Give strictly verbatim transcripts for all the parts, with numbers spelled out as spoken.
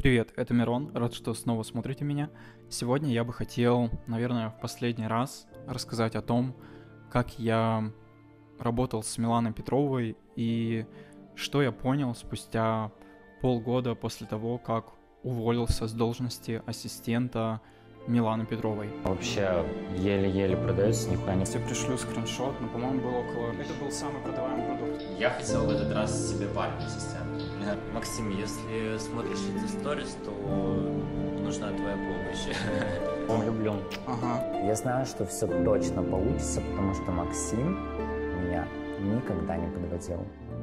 Привет, это Мирон, рад, что снова смотрите меня. Сегодня я бы хотел, наверное, в последний раз рассказать о том, как я работал с Миланой Петровой и что я понял спустя полгода после того, как уволился с должности ассистента Миланы Петровой. Вообще еле-еле продается, нихуя не... Я пришлю скриншот, но, по-моему, было около... Это был самый продаваемый продукт. Я хотел в этот раз себе парня ассистента. Максим, если смотришь эти сторис, то нужна твоя помощь. Он влюблен. Ага. Я знаю, что все точно получится, потому что Максим меня никогда не подводил.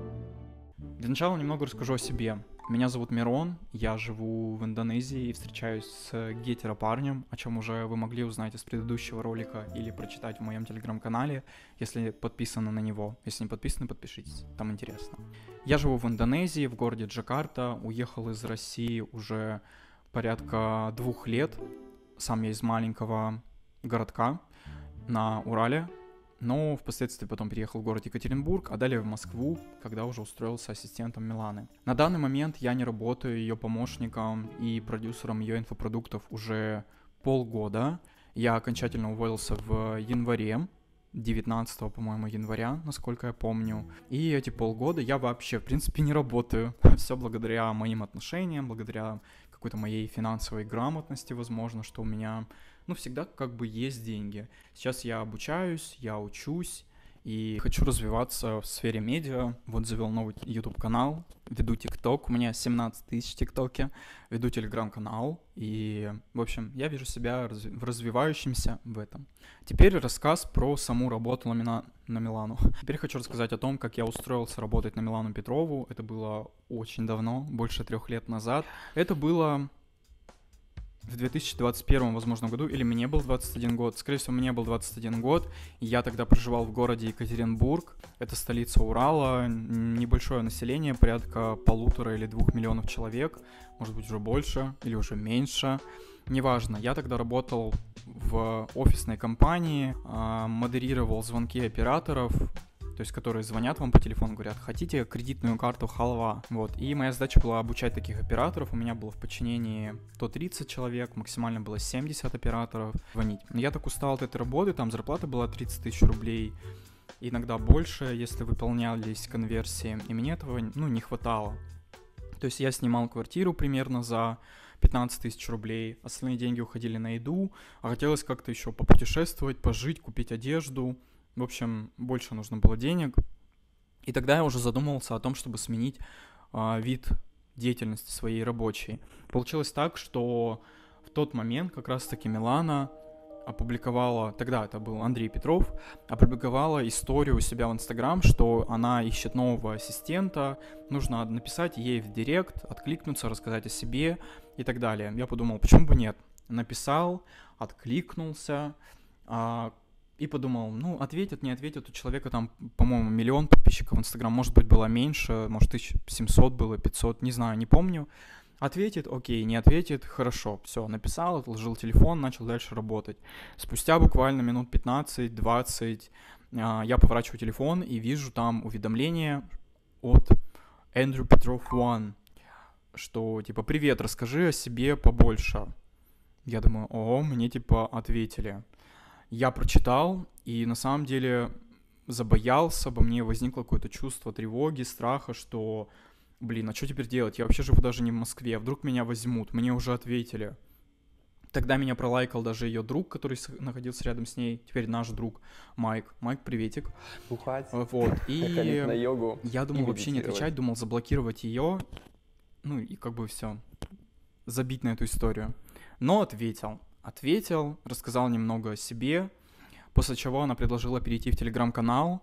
Для начала немного расскажу о себе. Меня зовут Мирон, я живу в Индонезии и встречаюсь с гетеропарнем, о чем уже вы могли узнать из предыдущего ролика или прочитать в моем телеграм-канале, если подписаны на него. Если не подписаны, подпишитесь, там интересно. Я живу в Индонезии, в городе Джакарта, уехал из России уже порядка двух лет. Сам я из маленького городка на Урале. Но впоследствии потом переехал в город Екатеринбург, а далее в Москву, когда уже устроился ассистентом Миланы. На данный момент я не работаю ее помощником и продюсером ее инфопродуктов уже полгода. Я окончательно уволился в январе, девятнадцатого, по-моему, января, насколько я помню. И эти полгода я вообще, в принципе, не работаю. Все благодаря моим отношениям, благодаря какой-то моей финансовой грамотности, возможно, что у меня... Ну, всегда как бы есть деньги. Сейчас я обучаюсь, я учусь и хочу развиваться в сфере медиа. Вот завел новый YouTube-канал, веду TikTok, у меня семнадцать тысяч в ТикТоке, веду Telegram-канал. И, в общем, я вижу себя разв... развивающимся в этом. Теперь рассказ про саму работу на, Мина... на Милану. Теперь хочу рассказать о том, как я устроился работать на Милану Петрову. Это было очень давно, больше трех лет назад. Это было... в две тысячи двадцать первом, возможно, году, или мне был двадцать один год. Скорее всего, мне был двадцать один год. Я тогда проживал в городе Екатеринбург. Это столица Урала. Небольшое население, порядка полутора или двух миллионов человек. Может быть, уже больше или уже меньше. Неважно. Я тогда работал в офисной компании, модерировал звонки операторов, то есть которые звонят вам по телефону, говорят, хотите кредитную карту халва, вот, и моя задача была обучать таких операторов, у меня было в подчинении сто тридцать человек, максимально было семьдесят операторов звонить. Но я так устал от этой работы, там зарплата была тридцать тысяч рублей, иногда больше, если выполнялись конверсии, и мне этого, ну, не хватало. То есть я снимал квартиру примерно за пятнадцать тысяч рублей, остальные деньги уходили на еду, а хотелось как-то еще попутешествовать, пожить, купить одежду. В общем, больше нужно было денег. И тогда я уже задумывался о том, чтобы сменить э, вид деятельности своей рабочей. Получилось так, что в тот момент как раз-таки Милана опубликовала, тогда это был Андрей Петров, опубликовала историю у себя в Инстаграм, что она ищет нового ассистента, нужно написать ей в директ, откликнуться, рассказать о себе и так далее. Я подумал, почему бы нет? Написал, откликнулся, э, и подумал, ну, ответят, не ответят, у человека там, по-моему, миллион подписчиков в Инстаграм, может быть, было меньше, может, тысяча семьсот было, пятьсот, не знаю, не помню. Ответит, окей, не ответит, хорошо, все, написал, отложил телефон, начал дальше работать. Спустя буквально минут пятнадцать-двадцать я поворачиваю телефон и вижу там уведомление от Andrew Petrov One, что, типа, привет, расскажи о себе побольше. Я думаю, о, мне, типа, ответили. Я прочитал, и на самом деле забоялся, обо мне возникло какое-то чувство тревоги, страха, что, блин, а что теперь делать? Я вообще живу даже не в Москве, вдруг меня возьмут, мне уже ответили. Тогда меня пролайкал даже ее друг, который находился рядом с ней, теперь наш друг Майк. Майк, приветик. Бухать, вот. И на йогу, я думал вообще не отвечать, думал заблокировать ее, ну и как бы все, забить на эту историю. Но ответил. Ответил, рассказал немного о себе, после чего она предложила перейти в телеграм-канал,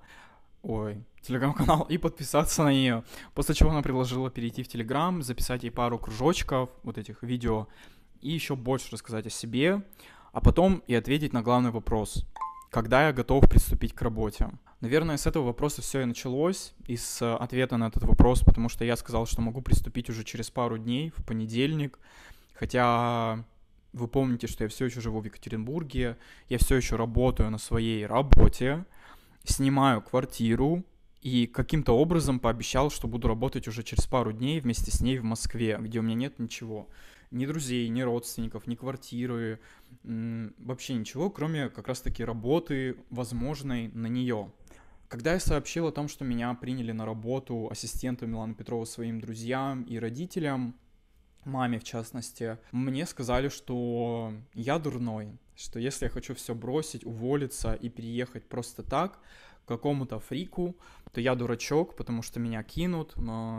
ой, телеграм-канал и подписаться на нее. После чего она предложила перейти в телеграм, записать ей пару кружочков, вот этих видео, и еще больше рассказать о себе, а потом и ответить на главный вопрос, когда я готов приступить к работе. Наверное, с этого вопроса все и началось, и с ответа на этот вопрос, потому что я сказал, что могу приступить уже через пару дней, в понедельник, хотя... Вы помните, что я все еще живу в Екатеринбурге, я все еще работаю на своей работе, снимаю квартиру И каким-то образом пообещал, что буду работать уже через пару дней вместе с ней в Москве, где у меня нет ничего. Ни друзей, ни родственников, ни квартиры, вообще ничего, кроме как раз-таки работы, возможной на нее. Когда я сообщил о том, что меня приняли на работу ассистентом Миланы Петровой своим друзьям и родителям, маме в частности, мне сказали, что я дурной, что если я хочу все бросить, уволиться и переехать просто так к какому-то фрику, то я дурачок, потому что меня кинут,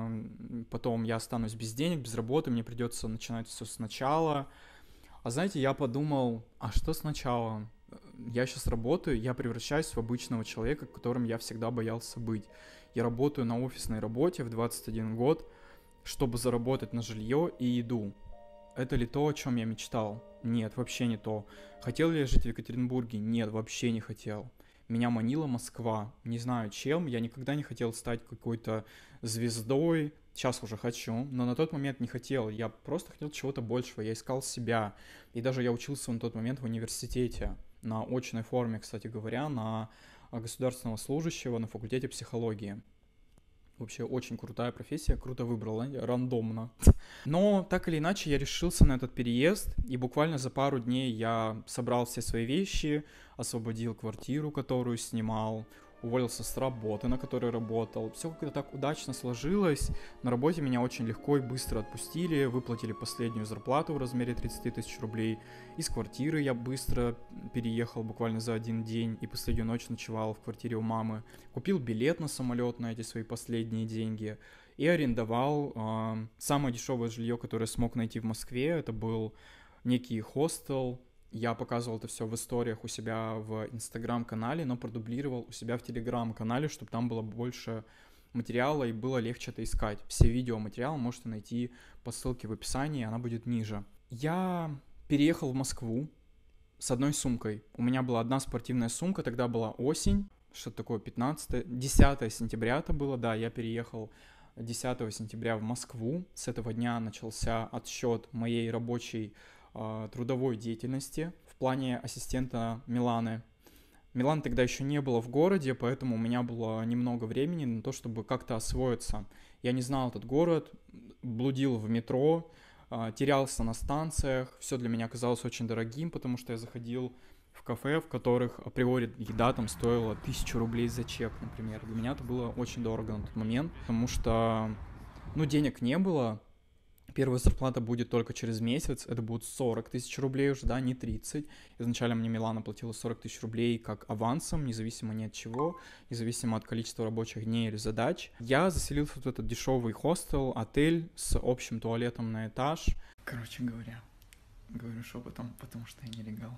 потом я останусь без денег, без работы, мне придется начинать все сначала. А знаете, я подумал, а что сначала? Я сейчас работаю, я превращаюсь в обычного человека, которым я всегда боялся быть. Я работаю на офисной работе в двадцать один год, чтобы заработать на жилье и еду. Это ли то, о чем я мечтал? Нет, вообще не то. Хотел ли я жить в Екатеринбурге? Нет, вообще не хотел. Меня манила Москва. Не знаю чем, я никогда не хотел стать какой-то звездой. Сейчас уже хочу, но на тот момент не хотел. Я просто хотел чего-то большего, я искал себя. И даже я учился на тот момент в университете. На очной форме, кстати говоря, на государственного служащего на факультете психологии. Вообще очень крутая профессия, круто выбрала, рандомно. Но так или иначе я решился на этот переезд, и буквально за пару дней я собрал все свои вещи, освободил квартиру, которую снимал, уволился с работы, на которой работал. Все как-то так удачно сложилось. На работе меня очень легко и быстро отпустили, выплатили последнюю зарплату в размере тридцать тысяч рублей. Из квартиры я быстро переехал буквально за один день и последнюю ночь ночевал в квартире у мамы. Купил билет на самолет на эти свои последние деньги и арендовал э, самое дешевое жилье, которое смог найти в Москве. Это был некий хостел. Я показывал это все в историях у себя в Инстаграм-канале, но продублировал у себя в Телеграм-канале, чтобы там было больше материала и было легче это искать. Все видеоматериалы можете найти по ссылке в описании, она будет ниже. Я переехал в Москву с одной сумкой. У меня была одна спортивная сумка, тогда была осень, что-то такое пятнадцатое, десятое сентября это было, да, я переехал десятого сентября в Москву. С этого дня начался отсчет моей рабочей трудовой деятельности в плане ассистента Миланы. Миланы тогда еще не было в городе, поэтому у меня было немного времени на то, чтобы как-то освоиться. Я не знал этот город, блудил в метро, терялся на станциях, все для меня казалось очень дорогим, потому что я заходил в кафе, в которых априори еда там стоила тысячу рублей за чек, например. Для меня это было очень дорого на тот момент, потому что, ну, денег не было. Первая зарплата будет только через месяц, это будет сорок тысяч рублей уже, да, не тридцать. Изначально мне Милана платила сорок тысяч рублей как авансом, независимо ни от чего, независимо от количества рабочих дней или задач. Я заселился в этот дешевый хостел, отель с общим туалетом на этаж. Короче говоря, говорю шепотом, потому что я нелегал.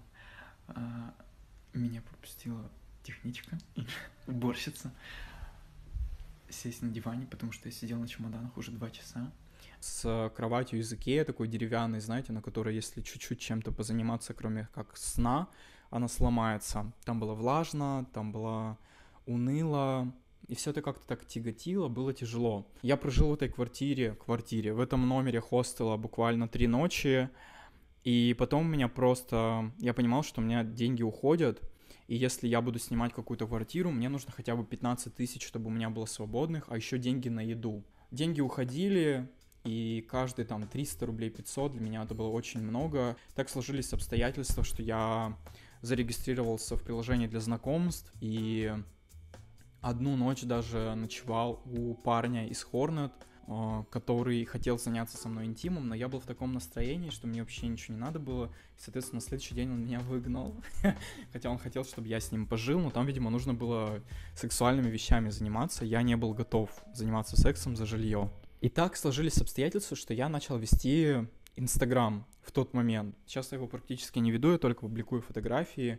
А, меня пропустила техничка, уборщица, сесть на диване, потому что я сидел на чемоданах уже два часа. С кроватью из Икеа, такой деревянной, знаете, на которой, если чуть-чуть чем-то позаниматься, кроме как сна, она сломается. Там было влажно, там было уныло, и все это как-то так тяготило, было тяжело. Я прожил в этой квартире, квартире, в этом номере хостела буквально три ночи, и потом у меня просто, я понимал, что у меня деньги уходят, и если я буду снимать какую-то квартиру, мне нужно хотя бы пятнадцать тысяч, чтобы у меня было свободных, а еще деньги на еду. Деньги уходили, и каждый там триста рублей, пятьсот, для меня это было очень много. Так сложились обстоятельства, что я зарегистрировался в приложении для знакомств, и одну ночь даже ночевал у парня из Hornet, который хотел заняться со мной интимом, но я был в таком настроении, что мне вообще ничего не надо было, и, соответственно, на следующий день он меня выгнал. Хотя он хотел, чтобы я с ним пожил, но там, видимо, нужно было сексуальными вещами заниматься, я не был готов заниматься сексом за жилье. И так сложились обстоятельства, что я начал вести Инстаграм в тот момент. Сейчас я его практически не веду, я только публикую фотографии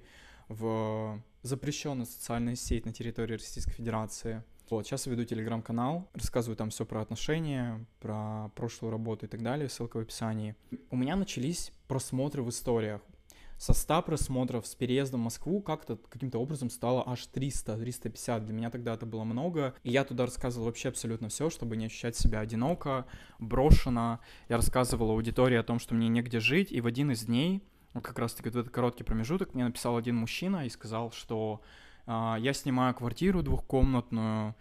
в запрещенную социальную сеть на территории Российской Федерации. Вот, сейчас я веду телеграм-канал, рассказываю там все про отношения, про прошлую работу и так далее, ссылка в описании. У меня начались просмотры в историях. Со ста просмотров с переездом в Москву как-то каким-то образом стало аж триста триста пятьдесят. Для меня тогда это было много. И я туда рассказывал вообще абсолютно все, чтобы не ощущать себя одиноко, брошено. Я рассказывал аудитории о том, что мне негде жить. И в один из дней, вот как раз-таки в этот короткий промежуток, мне написал один мужчина и сказал, что А, Я снимаю квартиру двухкомнатную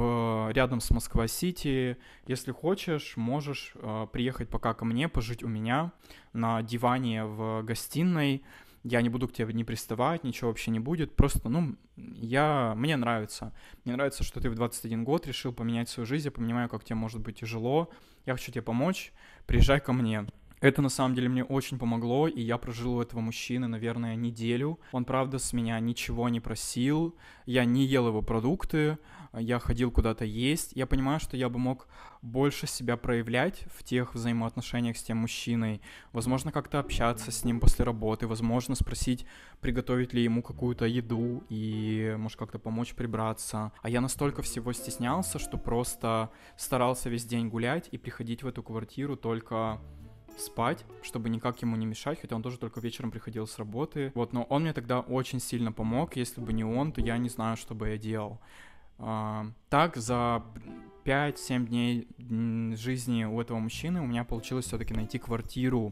в, рядом с Москва-Сити. Если хочешь, можешь а, приехать пока ко мне, пожить у меня на диване в гостиной. Я не буду к тебе не приставать, ничего вообще не будет. Просто, ну, я... мне нравится. Мне нравится, что ты в двадцать один год решил поменять свою жизнь. Я понимаю, как тебе может быть тяжело. Я хочу тебе помочь. Приезжай ко мне. Это, на самом деле, мне очень помогло, и я прожил у этого мужчины, наверное, неделю. Он, правда, с меня ничего не просил, я не ел его продукты, я ходил куда-то есть. Я понимаю, что я бы мог больше себя проявлять в тех взаимоотношениях с тем мужчиной. Возможно, как-то общаться с ним после работы, возможно, спросить, приготовить ли ему какую-то еду и, может, как-то помочь прибраться. А я настолько всего стеснялся, что просто старался весь день гулять и приходить в эту квартиру только... спать, чтобы никак ему не мешать, хотя он тоже только вечером приходил с работы. Вот, но он мне тогда очень сильно помог. Если бы не он, то я не знаю, что бы я делал. А, так, за пять-семь дней жизни у этого мужчины у меня получилось все-таки найти квартиру.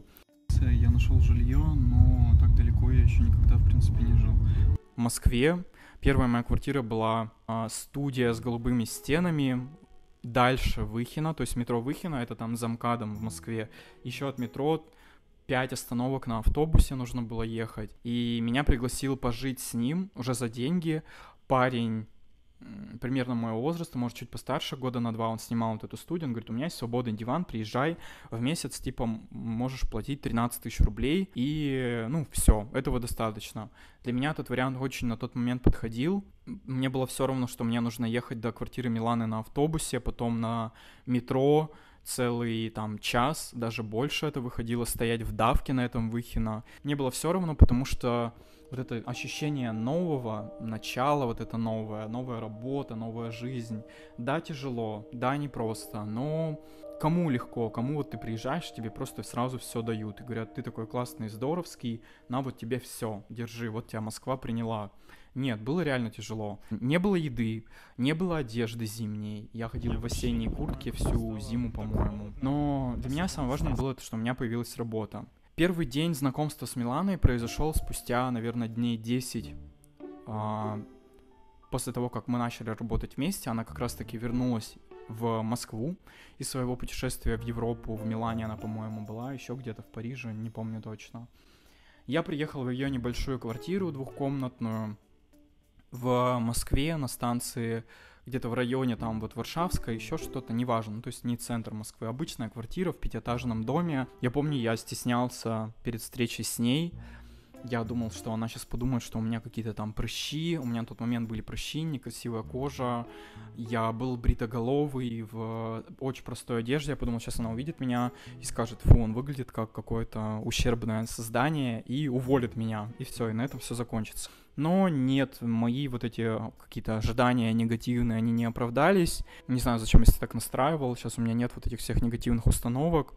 Я нашел жилье, но так далеко я еще никогда, в принципе, не жил. В Москве первая моя квартира была а, студия с голубыми стенами. Дальше Выхино, то есть метро Выхино, это там за МКАДом в Москве. Еще от метро пять остановок на автобусе нужно было ехать. И меня пригласил пожить с ним уже за деньги парень примерно моего возраста, может, чуть постарше, года на два он снимал вот эту студию, он говорит, у меня есть свободный диван, приезжай, в месяц, типа, можешь платить тринадцать тысяч рублей, и, ну, все, этого достаточно. Для меня этот вариант очень на тот момент подходил, мне было все равно, что мне нужно ехать до квартиры Миланы на автобусе, потом на метро, целый там час, даже больше это выходило, стоять в давке на этом Выхино. Мне было все равно, потому что вот это ощущение нового начала, вот это новое, новая работа, новая жизнь. Да, тяжело, да, непросто, но кому легко, кому вот ты приезжаешь, тебе просто сразу все дают. И говорят, ты такой классный, здоровский, на вот тебе все, держи, вот тебя Москва приняла. Нет, было реально тяжело. Не было еды, не было одежды зимней. Я ходил в осенней куртке всю зиму, по-моему. Но для меня самое важное было то, что у меня появилась работа. Первый день знакомства с Миланой произошел спустя, наверное, дней десять а, после того, как мы начали работать вместе. Она как раз-таки вернулась в Москву из своего путешествия в Европу. В Милане она, по-моему, была, еще где-то в Париже, не помню точно. Я приехал в ее небольшую квартиру двухкомнатную в Москве на станции, где-то в районе там вот Варшавская, еще что-то, неважно, ну, то есть не центр Москвы, обычная квартира в пятиэтажном доме. Я помню, я стеснялся перед встречей с ней, я думал, что она сейчас подумает, что у меня какие-то там прыщи, у меня на тот момент были прыщи, некрасивая кожа, я был бритоголовый в очень простой одежде, я подумал, сейчас она увидит меня и скажет, фу, он выглядит как какое-то ущербное создание, и уволит меня, и все, и на этом все закончится. Но нет, мои вот эти какие-то ожидания негативные, они не оправдались. Не знаю, зачем я себя так настраивал. Сейчас у меня нет вот этих всех негативных установок.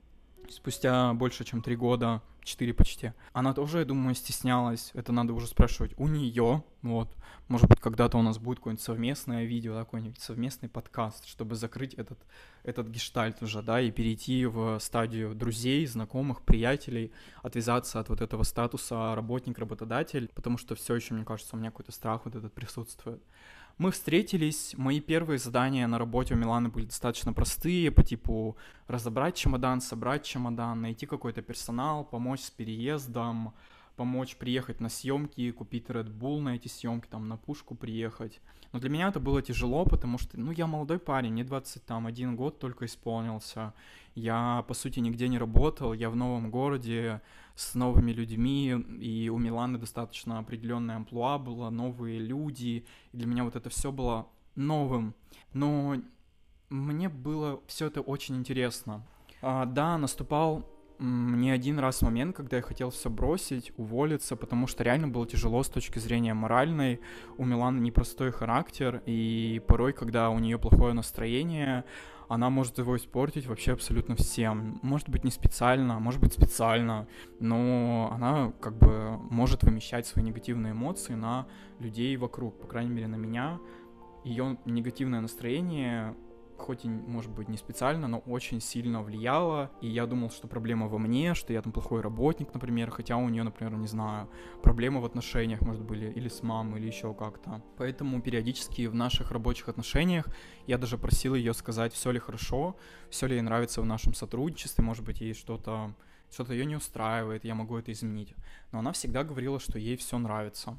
Спустя больше, чем три года, четыре почти, она тоже, я думаю, стеснялась. Это надо уже спрашивать у нее. Вот. Может быть, когда-то у нас будет какое-нибудь совместное видео, какой-нибудь совместный подкаст, чтобы закрыть этот, этот гештальт уже, да, и перейти в стадию друзей, знакомых, приятелей, отвязаться от вот этого статуса работник-работодатель, потому что все еще, мне кажется, у меня какой-то страх вот этот присутствует. Мы встретились, мои первые задания на работе у Миланы были достаточно простые, по типу разобрать чемодан, собрать чемодан, найти какой-то персонал, помочь с переездом, помочь приехать на съемки, купить Red Bull на эти съемки, там на пушку приехать. Но для меня это было тяжело, потому что, ну, я молодой парень, мне двадцать один год только исполнился. Я, по сути, нигде не работал, я в новом городе с новыми людьми, и у Миланы достаточно определенная амплуа была, новые люди, и для меня вот это все было новым. Но мне было все это очень интересно. А, да, наступал не один раз момент, когда я хотел все бросить, уволиться, потому что реально было тяжело с точки зрения моральной. У Миланы непростой характер, и порой, когда у нее плохое настроение, она может его испортить вообще абсолютно всем. Может быть, не специально, может быть, специально, но она как бы может вымещать свои негативные эмоции на людей вокруг, по крайней мере, на меня. Ее негативное настроение хоть и, может быть, не специально, но очень сильно влияла, и я думал, что проблема во мне, что я там плохой работник, например, хотя у нее, например, не знаю, проблемы в отношениях, может, были, или с мамой, или еще как-то. Поэтому периодически в наших рабочих отношениях я даже просил ее сказать, все ли хорошо, все ли ей нравится в нашем сотрудничестве, может быть, ей что-то, что-то ее не устраивает, я могу это изменить. Но она всегда говорила, что ей все нравится.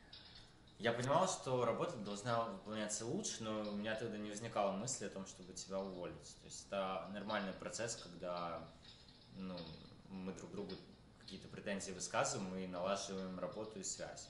Я понимал, что работа должна выполняться лучше, но у меня тогда не возникало мысли о том, чтобы тебя уволить. То есть это нормальный процесс, когда ну, мы друг другу какие-то претензии высказываем и налаживаем работу и связь.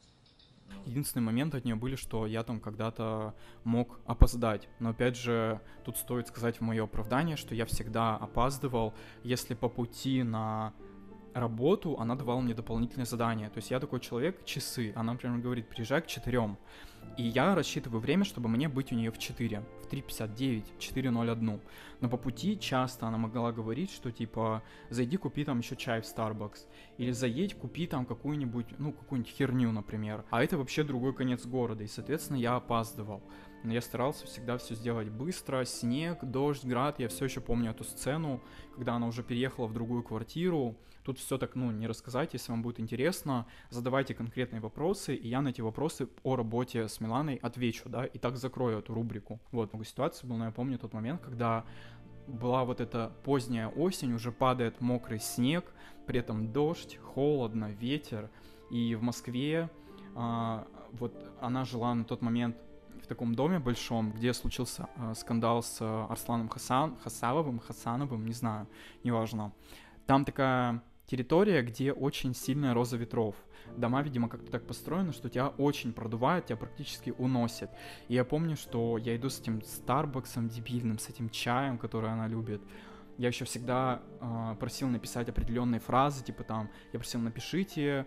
Ну. Единственные моменты от нее были, что я там когда-то мог опоздать. Но опять же, тут стоит сказать в мое оправдание, что я всегда опаздывал, если по пути на работу она давала мне дополнительные задания. То есть я такой человек, часы. Она, например, говорит, приезжай к четырем. И я рассчитываю время, чтобы мне быть у нее в четыре, в три пятьдесят девять, в четыре ноль один. Но по пути часто она могла говорить, что типа зайди, купи там еще чай в Starbucks. Или заедь, купи там какую-нибудь, ну, какую-нибудь херню, например. А это вообще другой конец города. И, соответственно, я опаздывал. Но я старался всегда все сделать быстро. Снег, дождь, град. Я все еще помню эту сцену, когда она уже переехала в другую квартиру. Тут все так, ну, не рассказать, если вам будет интересно. Задавайте конкретные вопросы, и я на эти вопросы о работе с Миланой отвечу, да, и так закрою эту рубрику. Вот, много ситуаций было, но я помню тот момент, когда была вот эта поздняя осень, уже падает мокрый снег, при этом дождь, холодно, ветер. И в Москве а, вот она жила на тот момент в таком доме большом, где случился а, скандал с а, Арсланом Хасан, Хасавовым, Хасановым, не знаю, неважно. Там такая территория, где очень сильная роза ветров. Дома, видимо, как-то так построены, что тебя очень продувает, тебя практически уносит. И я помню, что я иду с этим Старбаксом дебильным, с этим чаем, который она любит. Я еще всегда э, просил написать определенные фразы, типа там, я просил, напишите,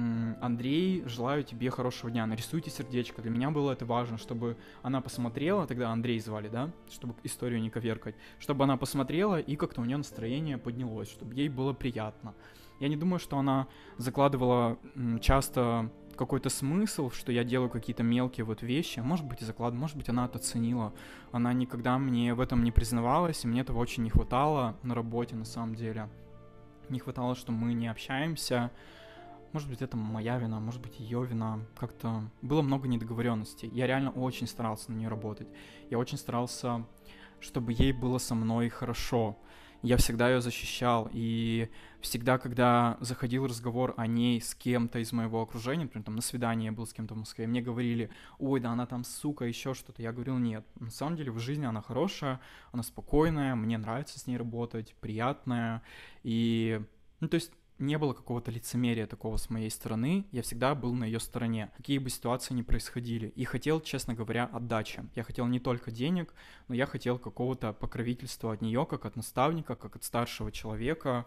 Андрей, желаю тебе хорошего дня, нарисуйте сердечко. Для меня было это важно, чтобы она посмотрела, тогда Андрей звали, да, чтобы историю не коверкать, чтобы она посмотрела и как-то у нее настроение поднялось, чтобы ей было приятно. Я не думаю, что она закладывала часто какой-то смысл, что я делаю какие-то мелкие вот вещи, может быть и закладывала, может быть она это ценила. Она никогда мне в этом не признавалась, и мне этого очень не хватало на работе на самом деле. Не хватало, что мы не общаемся. Может быть, это моя вина, может быть, ее вина. Как-то было много недоговоренностей. Я реально очень старался на нее работать. Я очень старался, чтобы ей было со мной хорошо. Я всегда ее защищал. И всегда, когда заходил разговор о ней с кем-то из моего окружения, например, там на свидании я был с кем-то в Москве, мне говорили, ой, да она там сука, еще что-то. Я говорил, нет. На самом деле в жизни она хорошая, она спокойная, мне нравится с ней работать, приятная. И, ну, то есть не было какого-то лицемерия такого с моей стороны, я всегда был на ее стороне, какие бы ситуации ни происходили. И хотел, честно говоря, отдачи. Я хотел не только денег, но я хотел какого-то покровительства от нее, как от наставника, как от старшего человека.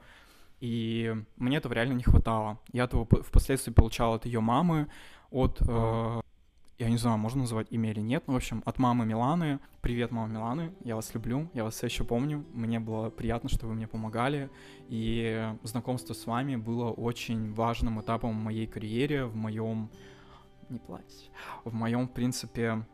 И мне этого реально не хватало. Я этого впоследствии получал от ее мамы, от... Э- я не знаю, можно называть имя или нет, но, в общем, от мамы Миланы. Привет, мама Миланы, я вас люблю, я вас все еще помню, мне было приятно, что вы мне помогали, и знакомство с вами было очень важным этапом в моей карьере, в моем... не плачь, в моем, в принципе,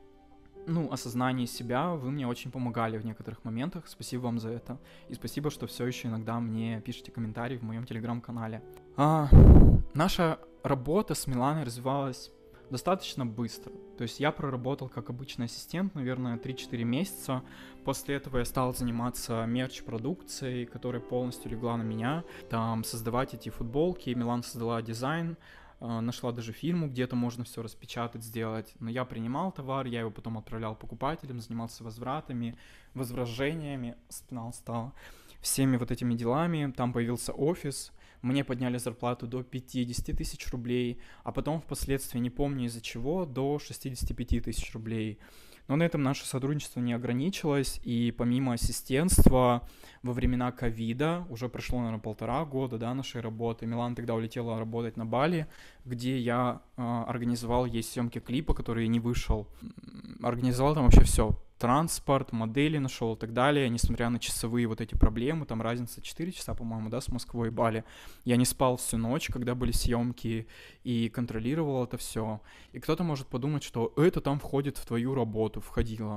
ну, осознании себя. Вы мне очень помогали в некоторых моментах, спасибо вам за это, и спасибо, что все еще иногда мне пишите комментарии в моем телеграм-канале. А, наша работа с Миланой развивалась достаточно быстро. То есть я проработал как обычный ассистент, наверное, три-четыре месяца. После этого я стал заниматься мерч-продукцией, которая полностью легла на меня. Там создавать эти футболки. Милана создала дизайн, нашла даже фирму, где-то можно все распечатать, сделать. Но я принимал товар, я его потом отправлял покупателям, занимался возвратами, возвращениями, спина устала, всеми вот этими делами. Там появился офис. Мне подняли зарплату до пятьдесят тысяч рублей, а потом впоследствии, не помню из-за чего, до шестьдесят пять тысяч рублей. Но на этом наше сотрудничество не ограничилось, и помимо ассистентства во времена ковида, уже прошло, наверное, полтора года, да, нашей работы, Милана тогда улетела работать на Бали, где я э, организовал ей съемки клипа, который не вышел. Организовал там вообще все. Транспорт, модели нашел и так далее, несмотря на часовые вот эти проблемы, там разница четыре часа, по-моему, да, с Москвой и Бали. Я не спал всю ночь, когда были съемки, и контролировал это все. И кто-то может подумать, что это там входит в твою работу, входило.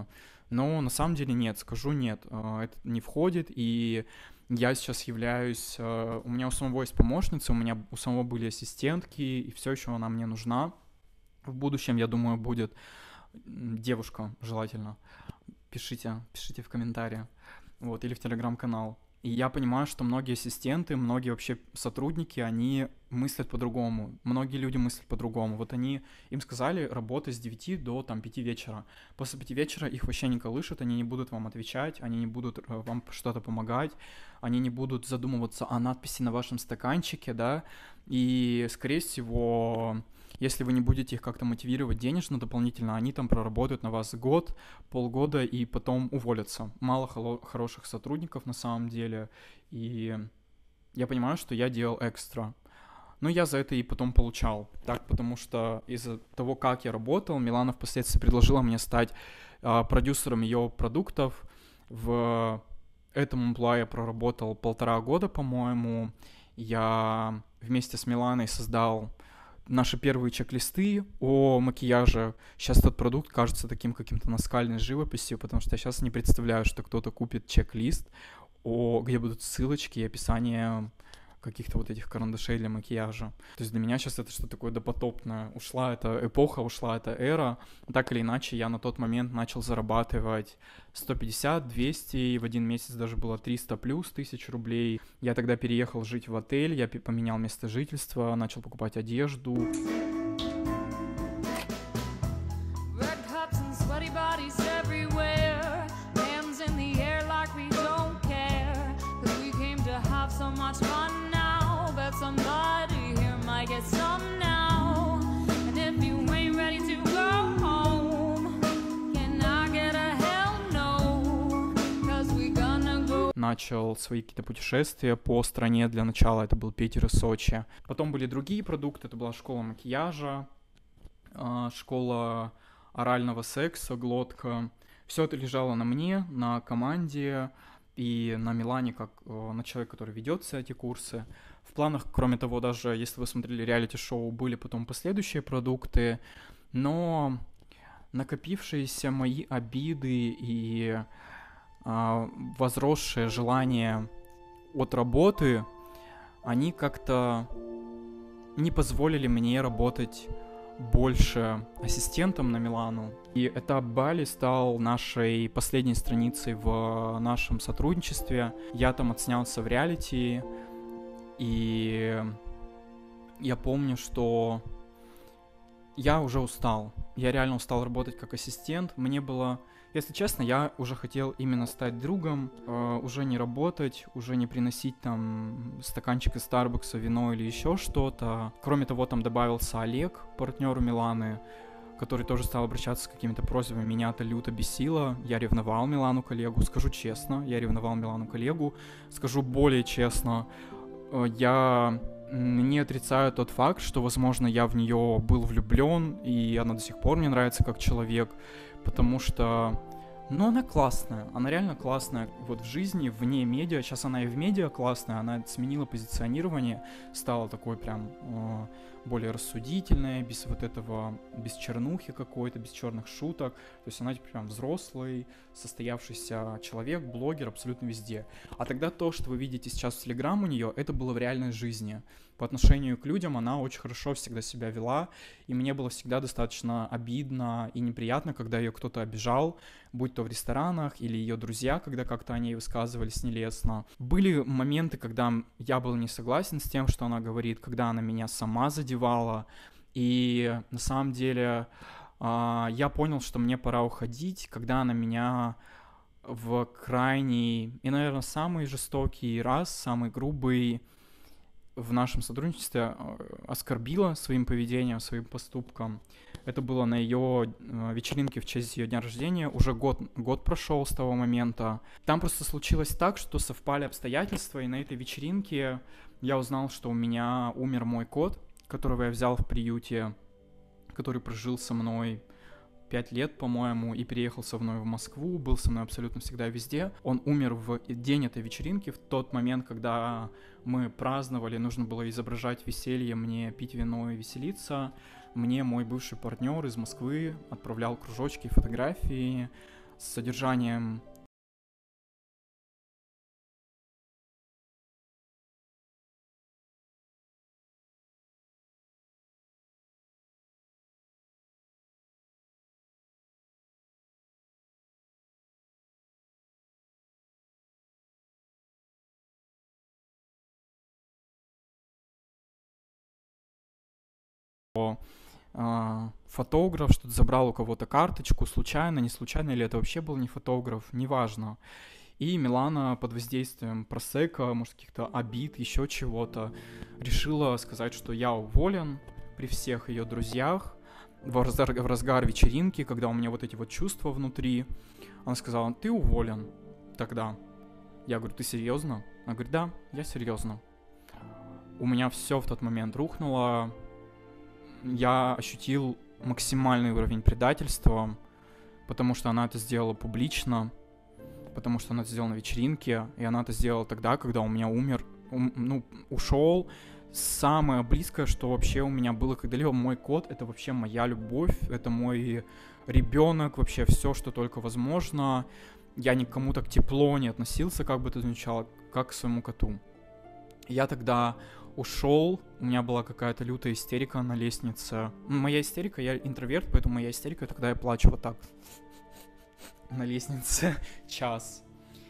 Но на самом деле нет, скажу нет, э, это не входит, и я сейчас являюсь... э, У меня у самого есть помощница, у меня у самого были ассистентки, и все еще она мне нужна. В будущем, я думаю, будет м, девушка, желательно. Пишите, пишите в комментариях, вот, или в телеграм-канал. И я понимаю, что многие ассистенты, многие вообще сотрудники, они мыслят по-другому. Многие люди мыслят по-другому. Вот они, им сказали работать с девяти до там пяти вечера. После пяти вечера их вообще не колышет, они не будут вам отвечать, они не будут э, вам что-то помогать, они не будут задумываться о надписи на вашем стаканчике, да, и, скорее всего, если вы не будете их как-то мотивировать денежно дополнительно, они там проработают на вас год, полгода и потом уволятся. Мало холо- хороших сотрудников на самом деле, и я понимаю, что я делал экстра. Но я за это и потом получал, так, потому что из-за того, как я работал, Милана впоследствии предложила мне стать а, продюсером ее продуктов. В этом амплуа я проработал полтора года, по-моему. Я вместе с Миланой создал наши первые чек-листы о макияже. Сейчас этот продукт кажется таким каким-то наскальной живописью, потому что я сейчас не представляю, что кто-то купит чек-лист, о, где будут ссылочки и описание каких-то вот этих карандашей для макияжа. То есть для меня сейчас это что-то такое допотопное. Ушла эта эпоха, ушла эта эра. Так или иначе, я на тот момент начал зарабатывать сто пятьдесят, двести, и в один месяц даже было триста плюс тысяч рублей. Я тогда переехал жить в отель, я поменял место жительства, начал покупать одежду. Red cups and sweaty bodies everywhere. Hands in the air like we don't care. 'Cause we came to have so much fun now. Bet somebody here might get some now. And if you ain't ready to go home, can I get a hell no? 'Cause we gonna go. Начал свои какие-то путешествия по стране. Для начала это был Питер и Сочи. Потом были другие продукты. Это была школа макияжа, а, школа орального секса, глотка. Все это лежало на мне, на команде и на Милане, как э, на человек, который ведет все эти курсы. В планах, кроме того, даже если вы смотрели реалити-шоу, были потом последующие продукты, но накопившиеся мои обиды и а, возросшее желание от работы, они как-то не позволили мне работать больше ассистентом на Милану. И этап Бали стал нашей последней страницей в нашем сотрудничестве. Я там отснялся в реалити, и я помню, что я уже устал. Я реально устал работать как ассистент. Мне было... Если честно, я уже хотел именно стать другом, э, уже не работать, уже не приносить там стаканчик из Старбакса, вино или еще что-то. Кроме того, там добавился Олег, партнер Миланы, который тоже стал обращаться с какими-то просьбами. Меня это люто бесило. Я ревновал Милану коллегу, скажу честно, я ревновал Милану коллегу. Скажу более честно, э, я не отрицаю тот факт, что, возможно, я в нее был влюблен, и она до сих пор мне нравится как человек, потому что, ну, она классная, она реально классная вот в жизни, вне медиа. Сейчас она и в медиа классная, она сменила позиционирование, стала такой прям э, более рассудительной, без вот этого, без чернухи какой-то, без черных шуток. То есть она теперь прям взрослый, состоявшийся человек, блогер абсолютно везде. А тогда то, что вы видите сейчас в Телеграм у нее, это было в реальной жизни. По отношению к людям она очень хорошо всегда себя вела, и мне было всегда достаточно обидно и неприятно, когда ее кто-то обижал, будь то в ресторанах или ее друзья, когда как-то о ней высказывались нелестно. Были моменты, когда я был не согласен с тем, что она говорит, когда она меня сама задевала, и на самом деле я понял, что мне пора уходить, когда она меня в крайний и, наверное, самый жестокий раз, самый грубый в нашем сотрудничестве оскорбила своим поведением, своим поступком. Это было на ее вечеринке в честь ее дня рождения. Уже год, год прошел с того момента. Там просто случилось так, что совпали обстоятельства, и на этой вечеринке я узнал, что у меня умер мой кот, которого я взял в приюте, который прожил со мной пять лет, по-моему, и переехал со мной в Москву, был со мной абсолютно всегда везде. Он умер в день этой вечеринки, в тот момент, когда мы праздновали, нужно было изображать веселье, мне пить вино и веселиться. Мне мой бывший партнер из Москвы отправлял кружочки, фотографии с содержанием а, фотограф что-то забрал у кого-то карточку, случайно, не случайно, или это вообще был не фотограф, неважно. И Милана под воздействием просека, может, каких-то обид, еще чего-то, решила сказать, что я уволен при всех ее друзьях в разгар, в разгар вечеринки, когда у меня вот эти вот чувства внутри. Она сказала: ты уволен тогда. Я говорю: ты серьезно? Она говорит: да, я серьезно. У меня все в тот момент рухнуло. Я ощутил максимальный уровень предательства, потому что она это сделала публично, потому что она это сделала на вечеринке, и она это сделала тогда, когда у меня умер, ум, ну, ушел самое близкое, что вообще у меня было когда-либо. Мой кот — это вообще моя любовь, это мой ребенок, вообще все, что только возможно. Я никому так тепло не относился, как бы это звучало, как к своему коту. Я тогда ушел, у меня была какая-то лютая истерика на лестнице. Моя истерика, я интроверт, поэтому моя истерика — это когда я плачу вот так на лестнице час.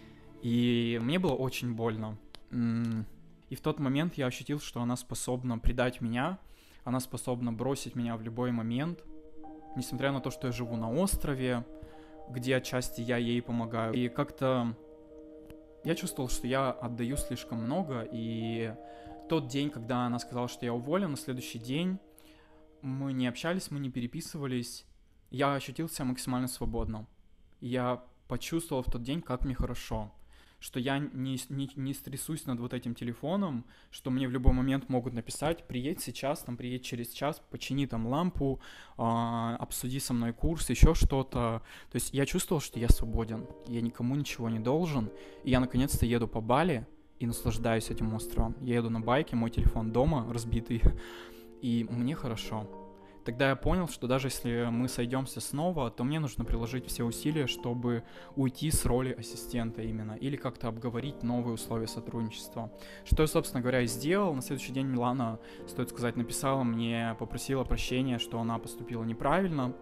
И мне было очень больно. И в тот момент я ощутил, что она способна предать меня, она способна бросить меня в любой момент, несмотря на то, что я живу на острове, где отчасти я ей помогаю. И как-то я чувствовал, что я отдаю слишком много, и тот день, когда она сказала, что я уволен, на следующий день мы не общались, мы не переписывались, я ощутил себя максимально свободно. Я почувствовал в тот день, как мне хорошо, что я не, не, не стрессуюсь над вот этим телефоном, что мне в любой момент могут написать: приедь сейчас, там, приедь через час, почини там лампу, э, обсуди со мной курс, еще что-то. То есть я чувствовал, что я свободен, я никому ничего не должен, и я наконец-то еду по Бали и наслаждаюсь этим островом. Я еду на байке, мой телефон дома разбитый, и мне хорошо. Тогда я понял, что даже если мы сойдемся снова, то мне нужно приложить все усилия, чтобы уйти с роли ассистента именно, или как-то обговорить новые условия сотрудничества. Что я, собственно говоря, и сделал. На следующий день Милана, стоит сказать, написала мне, попросила прощения, что она поступила неправильно.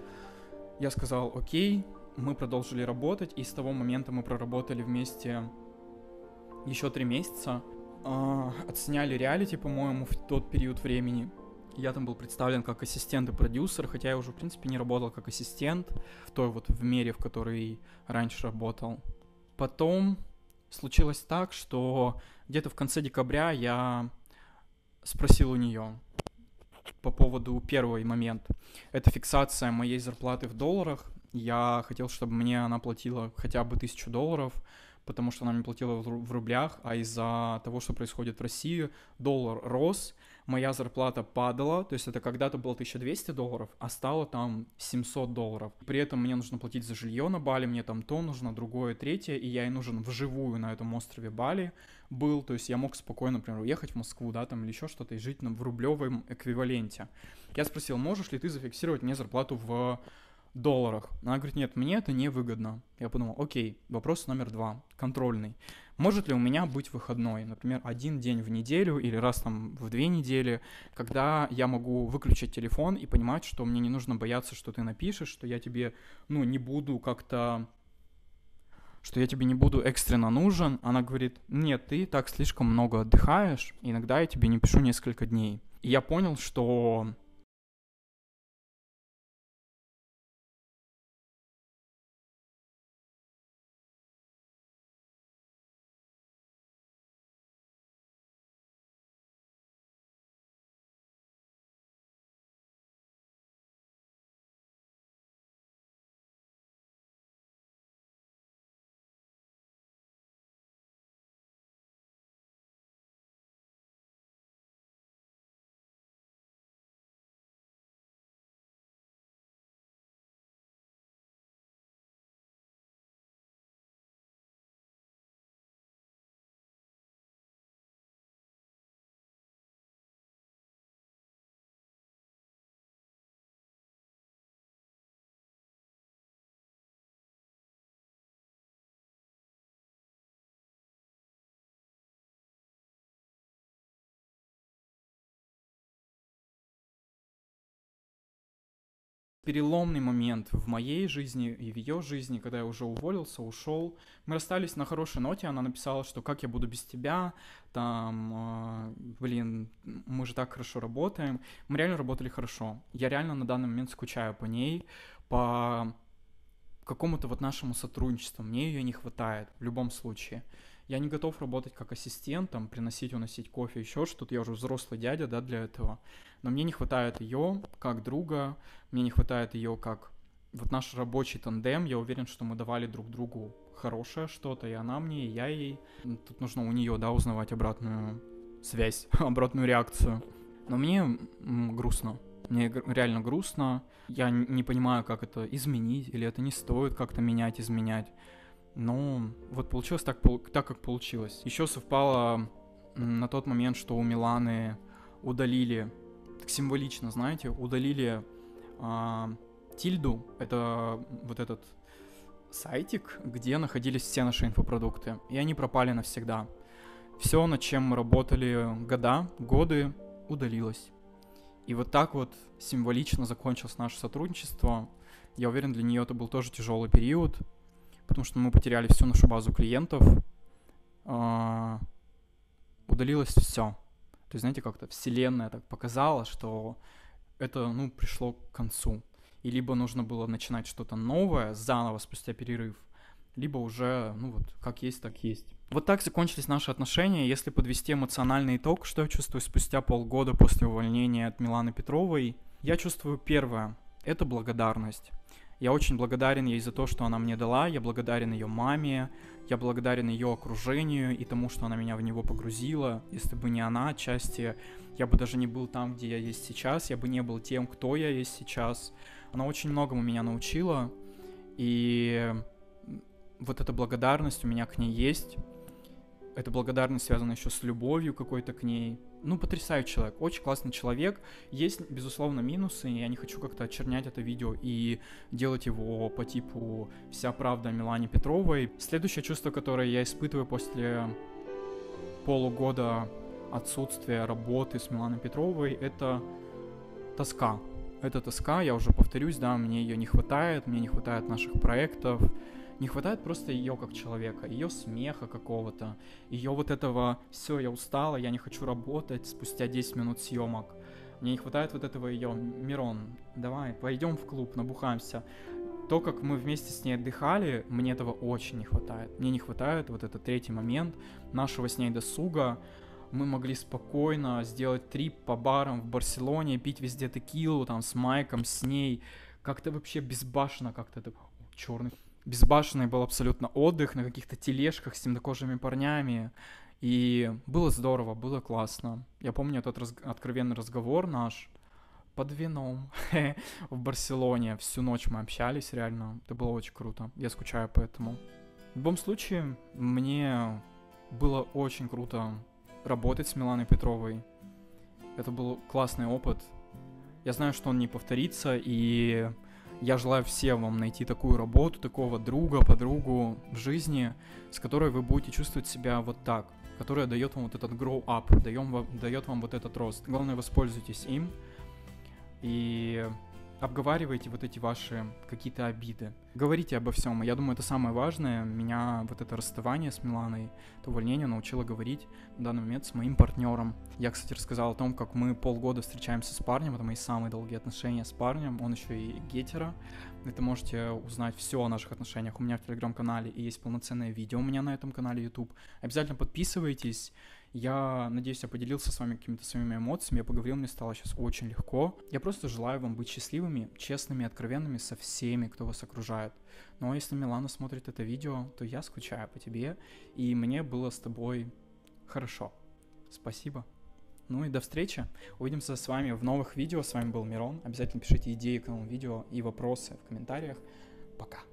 Я сказал: окей, мы продолжили работать, и с того момента мы проработали вместе еще три месяца. Отсняли реалити, по-моему, в тот период времени. Я там был представлен как ассистент и продюсер, хотя я уже, в принципе, не работал как ассистент в той вот в мере, в которой раньше работал. Потом случилось так, что где-то в конце декабря я спросил у нее по поводу первый момент. Это фиксация моей зарплаты в долларах. Я хотел, чтобы мне она платила хотя бы тысячу долларов, потому что она мне платила в рублях, а из-за того, что происходит в России, доллар рос, моя зарплата падала, то есть это когда-то было тысяча двести долларов, а стало там семьсот долларов. При этом мне нужно платить за жилье на Бали, мне там то нужно, другое, третье, и я и нужен вживую на этом острове Бали был, то есть я мог спокойно, например, уехать в Москву, да, там или еще что-то, и жить в рублевом эквиваленте. Я спросил: можешь ли ты зафиксировать мне зарплату в долларах? Она говорит: нет, мне это не выгодно. Я подумал: окей, вопрос номер два, контрольный. Может ли у меня быть выходной, например, один день в неделю или раз там в две недели, когда я могу выключить телефон и понимать, что мне не нужно бояться, что ты напишешь, что я тебе, ну, не буду как-то, что я тебе не буду экстренно нужен. Она говорит: нет, ты так слишком много отдыхаешь, иногда я тебе не пишу несколько дней. И я понял, что переломный момент в моей жизни и в ее жизни, когда я уже уволился, ушел. Мы расстались на хорошей ноте, она написала, что как я буду без тебя, там, э, блин, мы же так хорошо работаем. Мы реально работали хорошо. Я реально на данный момент скучаю по ней, по какому-то вот нашему сотрудничеству. Мне ее не хватает в любом случае. Я не готов работать как ассистент, там, приносить, уносить кофе, еще что-то. Я уже взрослый дядя, да, для этого. Но мне не хватает ее как друга, мне не хватает ее как вот наш рабочий тандем. Я уверен, что мы давали друг другу хорошее что-то, и она мне, и я ей. Тут нужно у нее, да, узнавать обратную связь, обратную реакцию. Но мне м, грустно. Мне реально грустно. Я не понимаю, как это изменить, или это не стоит как-то менять, изменять. Но вот получилось так, так, как получилось. Еще совпало на тот момент, что у Миланы удалили, так символично, знаете, удалили а, тильду. Это вот этот сайтик, где находились все наши инфопродукты. И они пропали навсегда. Все, над чем мы работали года, годы, удалилось. И вот так вот символично закончилось наше сотрудничество. Я уверен, для нее это был тоже тяжелый период, потому что мы потеряли всю нашу базу клиентов, а, удалилось все. То есть, знаете, как-то вселенная так показала, что это, ну, пришло к концу. И либо нужно было начинать что-то новое заново спустя перерыв, либо уже, ну вот, как есть, так есть. Вот так закончились наши отношения. Если подвести эмоциональный итог, что я чувствую спустя полгода после увольнения от Миланы Петровой, я чувствую первое — это благодарность. Я очень благодарен ей за то, что она мне дала, я благодарен ее маме, я благодарен ее окружению и тому, что она меня в него погрузила. Если бы не она, отчасти, я бы даже не был там, где я есть сейчас, я бы не был тем, кто я есть сейчас. Она очень многому меня научила, и вот эта благодарность у меня к ней есть. Эта благодарность связана еще с любовью какой-то к ней. Ну, потрясающий человек, очень классный человек. Есть, безусловно, минусы, и я не хочу как-то очернять это видео и делать его по типу «Вся правда о Милане Петровой». Следующее чувство, которое я испытываю после полугода отсутствия работы с Миланой Петровой, это тоска. Это тоска, я уже повторюсь, да, мне ее не хватает, мне не хватает наших проектов. Не хватает просто ее как человека, ее смеха какого-то, ее вот этого «все, я устала, я не хочу работать» спустя десять минут съемок. Мне не хватает вот этого ее «Мирон, давай, пойдем в клуб, набухаемся». То, как мы вместе с ней отдыхали, мне этого очень не хватает. Мне не хватает вот этот третий момент нашего с ней досуга. Мы могли спокойно сделать трип по барам в Барселоне, пить везде текилу, там, с Майком, с ней. Как-то вообще безбашенно, как-то это... Черный... Безбашенный был абсолютно отдых на каких-то тележках с темнокожими парнями. И было здорово, было классно. Я помню этот раз... откровенный разговор наш под вином в Барселоне. Всю ночь мы общались, реально. Это было очень круто. Я скучаю по этому. В любом случае, мне было очень круто работать с Миланой Петровой. Это был классный опыт. Я знаю, что он не повторится, и... Я желаю всем вам найти такую работу, такого друга, подругу в жизни, с которой вы будете чувствовать себя вот так, которая дает вам вот этот grow up, даем, дает вам вот этот рост. Главное, воспользуйтесь им и обговаривайте вот эти ваши какие-то обиды. Говорите обо всем. Я думаю, это самое важное. Меня вот это расставание с Миланой, это увольнение научило говорить в данный момент с моим партнером. Я, кстати, рассказал о том, как мы полгода встречаемся с парнем. Это мои самые долгие отношения с парнем. Он еще и гетеро. Это можете узнать все о наших отношениях у меня в телеграм-канале. И есть полноценное видео у меня на этом канале YouTube. Обязательно подписывайтесь. Я надеюсь, я поделился с вами какими-то своими эмоциями, я поговорил, мне стало сейчас очень легко. Я просто желаю вам быть счастливыми, честными, откровенными со всеми, кто вас окружает. Ну а если Милана смотрит это видео, то я скучаю по тебе, и мне было с тобой хорошо. Спасибо. Ну и до встречи. Увидимся с вами в новых видео. С вами был Мирон. Обязательно пишите идеи к новому видео и вопросы в комментариях. Пока.